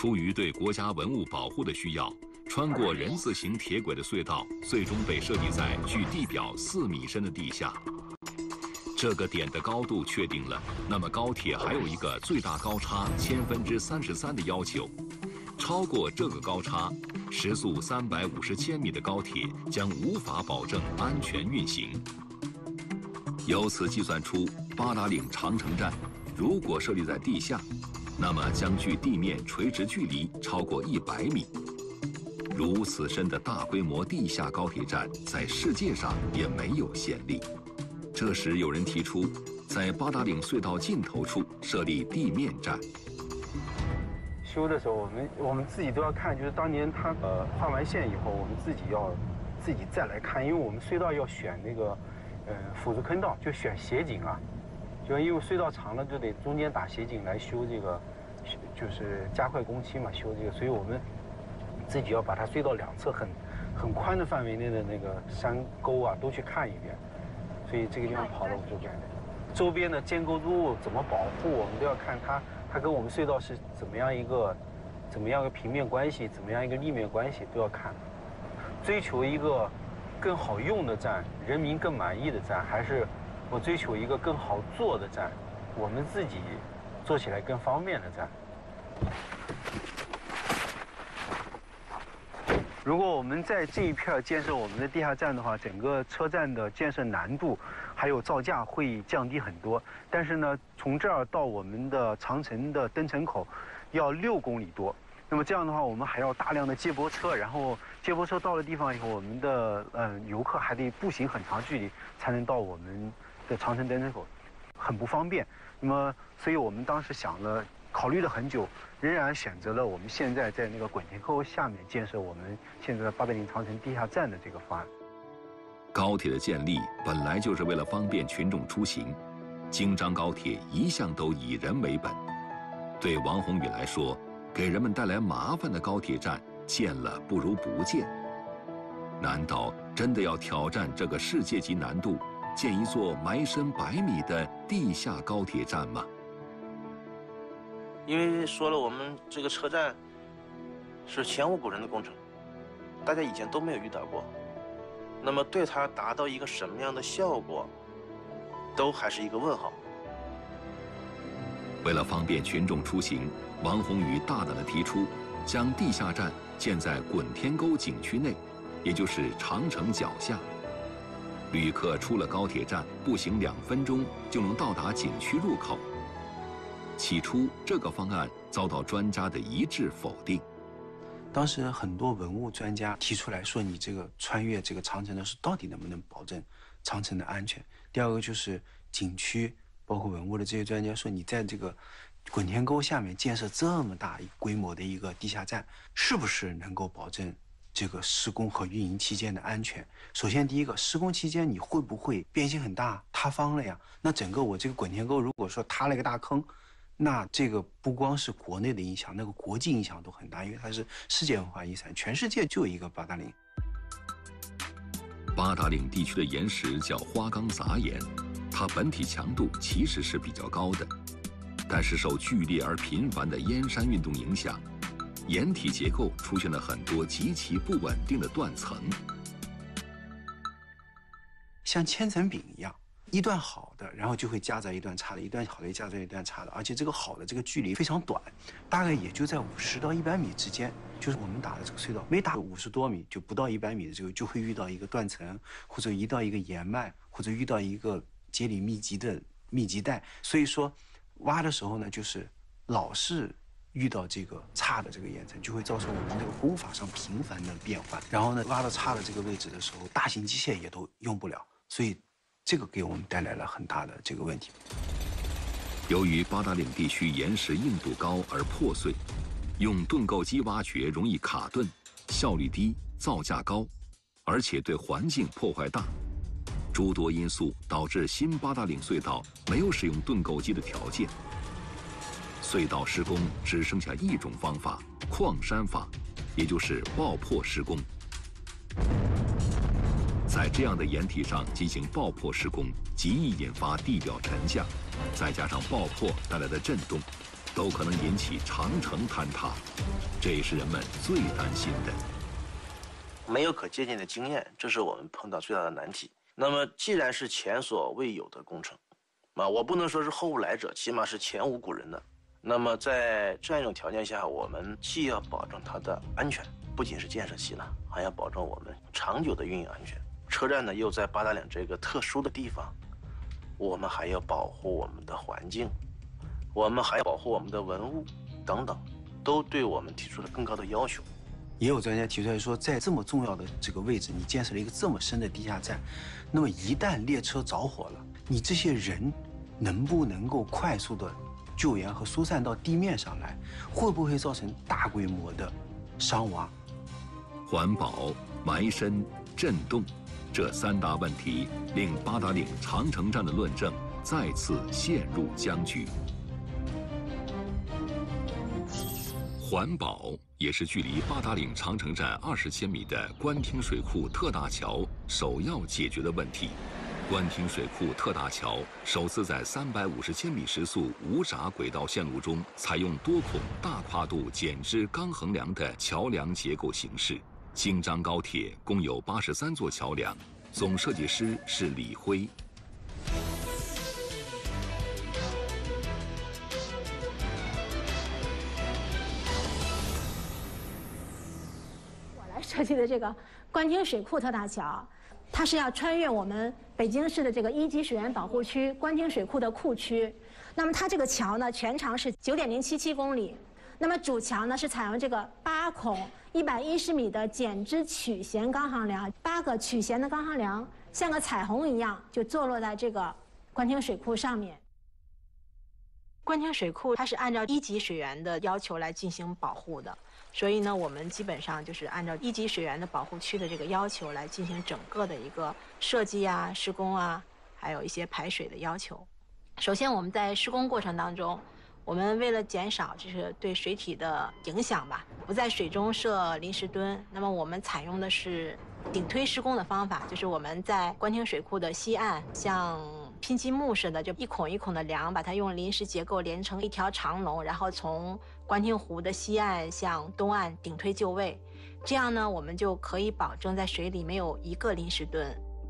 出于对国家文物保护的需要，穿过人字形铁轨的隧道最终被设计在距地表4米深的地下。这个点的高度确定了，那么高铁还有一个最大高差33%的要求。超过这个高差，时速350千米的高铁将无法保证安全运行。由此计算出，八达岭长城站如果设立在地下，那么将距地面垂直距离超过100米。如此深的大规模地下高铁站，在世界上也没有先例。这时有人提出，在八达岭隧道尽头处设立地面站。 修的时候，我们自己都要看，就是当年他画完线以后，我们自己再来看，因为我们隧道要选那个辅助坑道，就选斜井啊，就因为隧道长了，就得中间打斜井来修这个，就是加快工期嘛，修这个，所以我们自己要把它隧道两侧很宽的范围内的那个山沟啊都去看一遍，所以这个地方跑了5周边，周边的建构筑物怎么保护，我们都要看它跟我们隧道是怎么样一个平面关系，怎么样一个立面关系都要看，追求一个更好用的站，人民更满意的站，还是我追求一个更好做的站，我们自己做起来更方便的站。如果我们在这一片建设我们的地下站的话，整个车站的建设难度还有造价会降低很多。但是呢，从这儿到我们的长城的登城口要6公里多。那么这样的话，我们还要大量的接驳车，然后接驳车到了地方以后，我们的游客还得步行很长距离才能到我们的长城登城口，很不方便。那么，所以我们当时考虑了很久，仍然选择了我们现在在那个滚田沟下面建设我们现在的八达岭长城地下站的这个方案。 高铁的建立本来就是为了方便群众出行，京张高铁一向都以人为本。对王宏宇来说，给人们带来麻烦的高铁站建了不如不建。难道真的要挑战这个世界级难度，建一座埋深100米的地下高铁站吗？ 因为说了，我们这个车站是前无古人的工程，大家以前都没有遇到过。那么对它达到一个什么样的效果，都还是一个问号。 为了方便群众出行，王宏宇大胆地提出，将地下站建在滚天沟景区内，也就是长城脚下。旅客出了高铁站，步行2分钟就能到达景区入口。起初，这个方案遭到专家的一致否定。 当时很多文物专家提出来说，你这个穿越这个长城的时候，到底能不能保证长城的安全？第二个就是景区，包括文物的这些专家说，你在这个滚天沟下面建设这么大规模的一个地下站，是不是能够保证这个施工和运营期间的安全？首先，第一个，施工期间你会不会变形很大、塌方了呀？那整个我这个滚天沟如果说塌了一个大坑，那这个不光是国内的影响，那个国际影响都很大，因为它是世界文化遗产，全世界就一个八达岭。 八达岭地区的岩石叫花岗杂岩，它本体强度其实是比较高的，但是受剧烈而频繁的燕山运动影响，岩体结构出现了很多极其不稳定的断层， 像千层饼一样。一段好的，然后就会夹杂一段差的，一段好的夹杂一段差的，而且这个好的这个距离非常短，大概也就在50到100米之间。就是我们打的这个隧道，每打50多米，就不到100米的时候，就会遇到一个断层，或者遇到一个岩脉，或者遇到一个节理密集的密集带。所以说，挖的时候呢，就是老是遇到这个差的这个岩层，就会造成我们这个工法上频繁的变换。然后呢，挖到差的这个位置的时候，大型机械也都用不了，所以这个给我们带来了很大的这个问题。 由于八达岭地区岩石硬度高而破碎，用盾构机挖掘容易卡顿，效率低，造价高，而且对环境破坏大。诸多因素导致新八达岭隧道没有使用盾构机的条件。隧道施工只剩下一种方法——矿山法，也就是爆破施工。在这样的岩体上进行爆破施工，极易引发地表沉降，再加上爆破带来的震动， 都可能引起长城坍塌，这也是人们最担心的。 没有可借鉴的经验，这是我们碰到最大的难题。那么，既然是前所未有的工程，我不能说是后无来者，起码是前无古人的。那么，在这样一种条件下，我们既要保证它的安全，不仅是建设期呢，还要保证我们长久的运营安全。车站呢，又在八达岭这个特殊的地方，我们还要保护我们的环境，我们还要保护我们的文物等等，都对我们提出了更高的要求。 也有专家提出来说，在这么重要的这个位置，你建设了一个这么深的地下站，那么一旦列车着火了，你这些人能不能够快速的救援和疏散到地面上来？会不会造成大规模的伤亡？ 环保、埋深、震动，这3大问题令八达岭长城站的论证再次陷入僵局。环保也是距离八达岭长城站20千米的官厅水库特大桥首要解决的问题。官厅水库特大桥首次在350千米时速无闸轨道线路中采用多孔大跨度减支钢横梁的桥梁结构形式。京张高铁共有83座桥梁，总设计师是李辉。 设计的这个官厅水库特大桥，它是要穿越我们北京市的这个1级水源保护区官厅水库的库区。那么它这个桥呢，全长是9.077公里。那么主桥呢是采用这个8孔110米的减支曲弦钢横梁，8个曲弦的钢横梁像个彩虹一样，就坐落在这个官厅水库上面。官厅水库它是按照1级水源的要求来进行保护的。所以呢，我们基本上就是按照1级水源的保护区的这个要求来进行整个的一个设计啊、施工啊，还有一些排水的要求。首先，我们在施工过程当中，我们为了减少就是对水体的影响吧，不在水中设临时墩。那么我们采用的是顶推施工的方法，就是我们在官厅水库的西岸，像拼积木似的，就一孔一孔的梁，把它用临时结构连成一条长龙，然后从官厅湖的西岸向东岸顶推就位，这样呢，我们就可以保证在水里没有一个临时墩。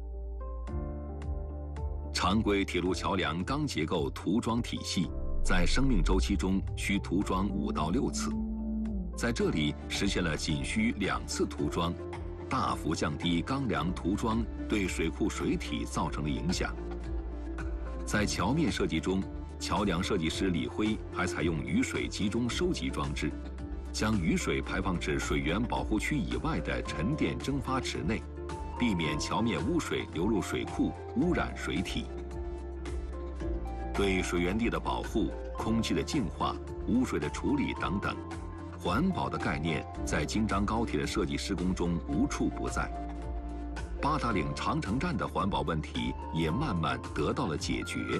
常规铁路桥梁钢结构涂装体系在生命周期中需涂装5到6次，在这里实现了仅需2次涂装，大幅降低钢梁涂装对水库水体造成的影响。在桥面设计中，桥梁设计师李辉还采用雨水集中收集装置，将雨水排放至水源保护区以外的沉淀蒸发池内，避免桥面污水流入水库污染水体。对水源地的保护、空气的净化、污水的处理等等，环保的概念在京张高铁的设计施工中无处不在。八达岭长城站的环保问题也慢慢得到了解决。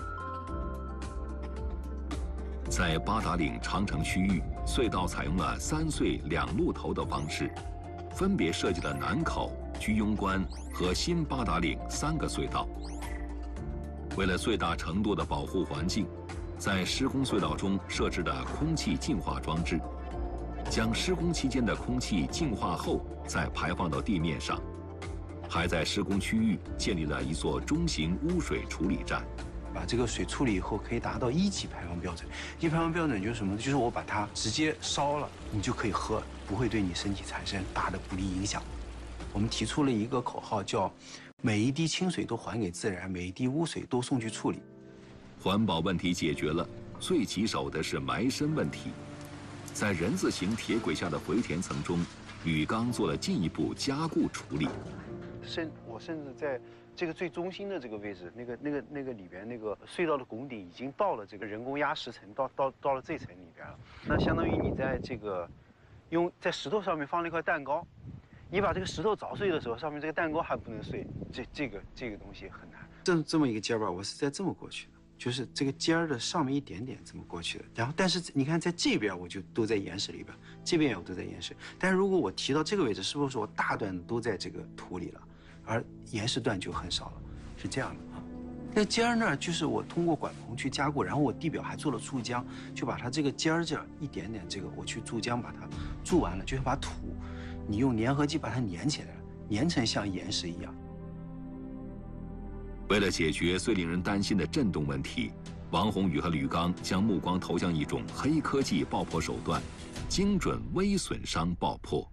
在八达岭长城区域，隧道采用了3隧2路头的方式，分别设计了南口、居庸关和新八达岭3个隧道。为了最大程度的保护环境，在施工隧道中设置了空气净化装置，将施工期间的空气净化后再排放到地面上。还在施工区域建立了一座中型污水处理站。 把这个水处理以后，可以达到1级排放标准。1级排放标准就是什么呢？就是我把它直接烧了，你就可以喝，不会对你身体产生大的不利影响。我们提出了一个口号，叫“每一滴清水都还给自然，每一滴污水都送去处理”。 环保问题解决了，最棘手的是埋深问题。在人字形铁轨下的回填层中，铝钢做了进一步加固处理。 我甚至在这个最中心的这个位置，那个里边那个隧道的拱顶已经到了这个人工压实层，到了这层里边了。那相当于你在这个在石头上面放了一块蛋糕，你把这个石头凿碎的时候，上面这个蛋糕还不能碎，这个东西很难。 这么一个尖吧，我是在这么过去的，就是这个尖的上面一点点这么过去的。然后，但是你看在这边我就都在岩石里边，这边也都在岩石。但是如果我提到这个位置，是不是我大段都在这个土里了？而岩石段就很少了，是这样的啊。 那尖儿呢，就是我通过管棚去加固，然后我地表还做了注浆，就把它这个尖儿这儿一点点这个我去注浆，把它注完了，就是把土，你用粘合剂把它粘起来了，粘成像岩石一样。 为了解决最令人担心的震动问题，王宏宇和吕刚将目光投向一种黑科技爆破手段——精准微损伤爆破。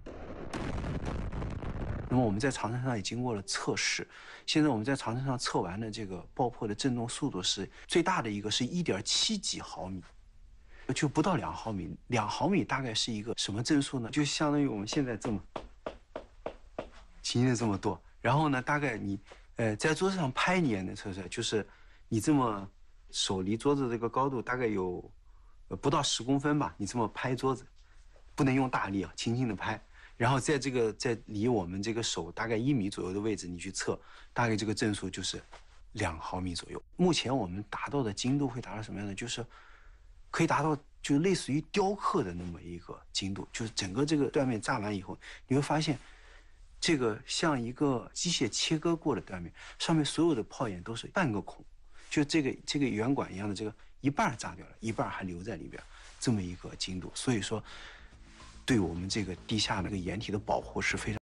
那么我们在长城上也经过了测试，现在我们在长城上测完的这个爆破的震动速度是最大的一个是1.7几毫米，就不到2毫米。2毫米大概是一个什么震数呢？就相当于我们现在这么轻轻的这么剁，然后呢，大概你在桌子上拍你也能测出来，就是你这么手离桌子这个高度大概有不到10公分吧，你这么拍桌子，不能用大力啊，轻轻的拍。然后在离我们这个手大概1米左右的位置，你去测，大概这个震数就是2毫米左右。目前我们达到的精度会达到什么样的？就是可以达到就类似于雕刻的那么一个精度，就是整个这个断面炸完以后，你会发现，这个像一个机械切割过的断面，上面所有的炮眼都是半个孔，就这个圆管一样的这个一半炸掉了，一半还留在里边，这么一个精度。所以说，对我们这个地下那个掩体的保护是非常。